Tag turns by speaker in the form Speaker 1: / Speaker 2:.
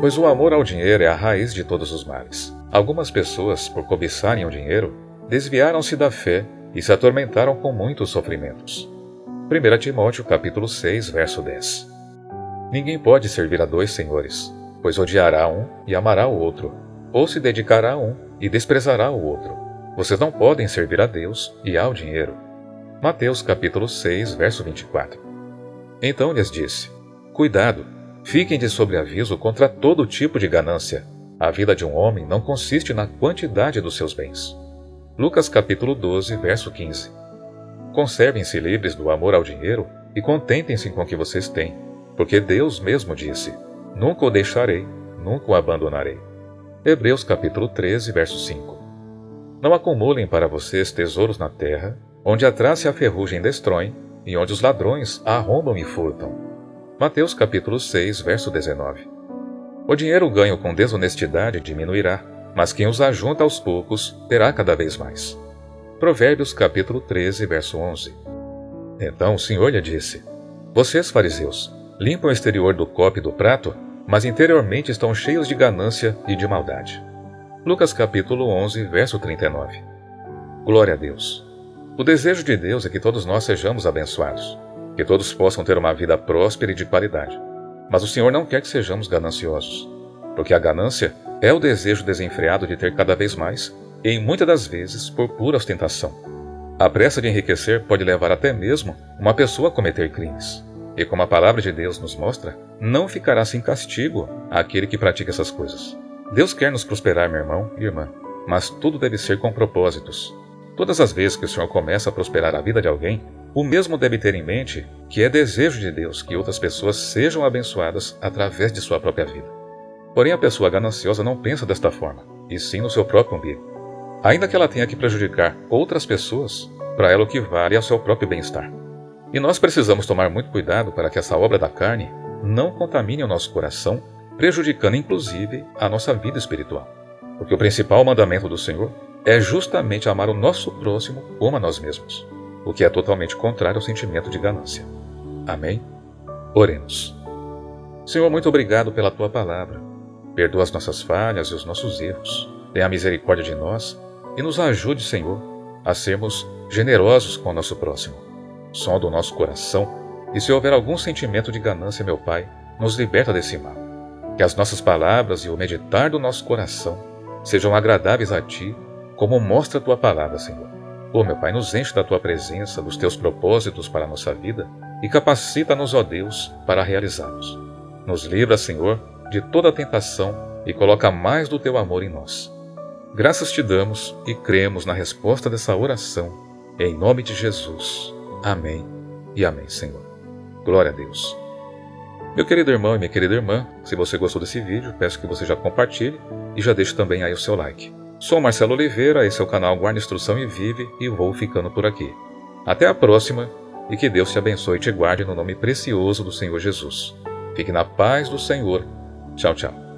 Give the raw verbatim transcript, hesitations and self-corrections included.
Speaker 1: Pois o amor ao dinheiro é a raiz de todos os males. Algumas pessoas, por cobiçarem o dinheiro, desviaram-se da fé e se atormentaram com muitos sofrimentos. primeira Timóteo capítulo seis, verso dez. Ninguém pode servir a dois senhores, pois odiará um e amará o outro, ou se dedicará a um e desprezará o outro. Vocês não podem servir a Deus e ao dinheiro. Mateus capítulo seis, verso vinte e quatro. Então lhes disse: Cuidado, fiquem de sobreaviso contra todo tipo de ganância. A vida de um homem não consiste na quantidade dos seus bens. Lucas capítulo doze, verso quinze. Conservem-se livres do amor ao dinheiro e contentem-se com o que vocês têm, porque Deus mesmo disse: Nunca o deixarei, nunca o abandonarei. Hebreus capítulo treze, verso cinco. Não acumulem para vocês tesouros na terra, onde a traça e a ferrugem destroem, e onde os ladrões arrombam e furtam. Mateus capítulo seis, verso dezenove. O dinheiro ganho com desonestidade diminuirá, mas quem os ajunta aos poucos terá cada vez mais. Provérbios capítulo treze, verso onze. Então o Senhor lhe disse: Vocês, fariseus, limpam o exterior do copo e do prato, mas interiormente estão cheios de ganância e de maldade. Lucas capítulo onze, verso trinta e nove. Glória a Deus! O desejo de Deus é que todos nós sejamos abençoados, que todos possam ter uma vida próspera e de qualidade. Mas o Senhor não quer que sejamos gananciosos, porque a ganância é o desejo desenfreado de ter cada vez mais, e muitas das vezes por pura ostentação. A pressa de enriquecer pode levar até mesmo uma pessoa a cometer crimes. E como a palavra de Deus nos mostra, não ficará sem castigo aquele que pratica essas coisas. Deus quer nos prosperar, meu irmão e irmã, mas tudo deve ser com propósitos. Todas as vezes que o Senhor começa a prosperar a vida de alguém, o mesmo deve ter em mente que é desejo de Deus que outras pessoas sejam abençoadas através de sua própria vida. Porém, a pessoa gananciosa não pensa desta forma, e sim no seu próprio umbigo. Ainda que ela tenha que prejudicar outras pessoas, para ela o que vale é o seu próprio bem-estar. E nós precisamos tomar muito cuidado para que essa obra da carne não contamine o nosso coração, prejudicando inclusive a nossa vida espiritual. Porque o principal mandamento do Senhor é justamente amar o nosso próximo como a nós mesmos, o que é totalmente contrário ao sentimento de ganância. Amém? Oremos. Senhor, muito obrigado pela Tua palavra. Perdoa as nossas falhas e os nossos erros. Tenha misericórdia de nós e nos ajude, Senhor, a sermos generosos com o nosso próximo. Sonda o nosso coração e, se houver algum sentimento de ganância, meu Pai, nos liberta desse mal. Que as nossas palavras e o meditar do nosso coração sejam agradáveis a Ti, como mostra a Tua palavra, Senhor. Ô, meu Pai, nos enche da Tua presença, dos Teus propósitos para a nossa vida e capacita-nos, ó Deus, para realizá-los. Nos livra, Senhor, de toda tentação e coloca mais do Teu amor em nós. Graças Te damos e cremos na resposta dessa oração, em nome de Jesus. Amém e amém, Senhor. Glória a Deus. Meu querido irmão e minha querida irmã, se você gostou desse vídeo, peço que você já compartilhe e já deixe também aí o seu like. Sou Marcelo Oliveira, esse é o canal Guarda Instrução e Vive e vou ficando por aqui. Até a próxima e que Deus te abençoe e te guarde no nome precioso do Senhor Jesus. Fique na paz do Senhor. Tchau, tchau.